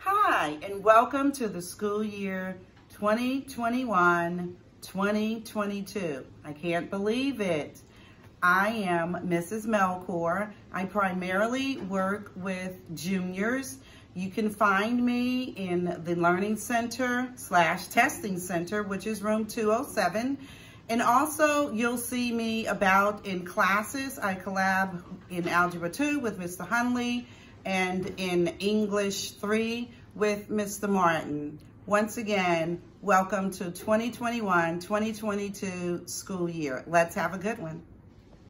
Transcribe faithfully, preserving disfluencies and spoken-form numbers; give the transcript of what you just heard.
Hi, and welcome to the school year twenty twenty-one twenty twenty-two. I can't believe it. I am Missus Melchor. I primarily work with juniors. You can find me in the Learning Center slash Testing Center, which is room two oh seven. And also, you'll see me about in classes. I collab in Algebra two with Mister Hunley and in English three with Mister Martin. Once again, welcome to twenty twenty-one twenty twenty-two school year. Let's have a good one.